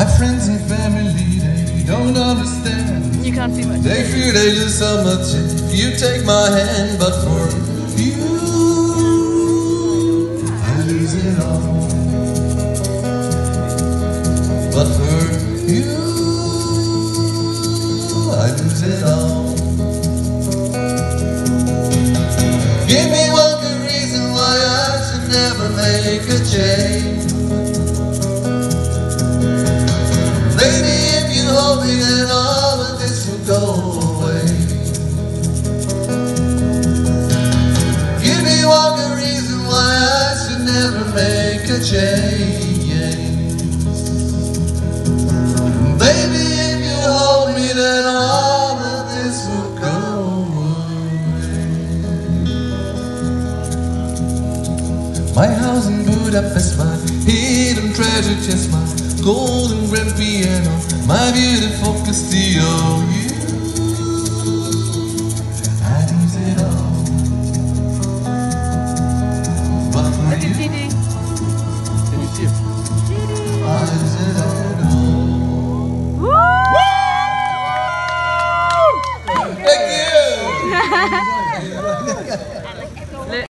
My friends and family, they don't understand. You can't see much. They fear they lose so much if you take my hand, but for you, I lose it all. But for you, I lose it all. Give me one good reason why I should never make a change. Baby, if you hold me, then all of this will go away. Give me one good reason why I should never make a change. Baby, if you hold me, then all of this will go away. My house in Budapest, my hidden treasure chest, my golden grand piano, my beautiful Castillo.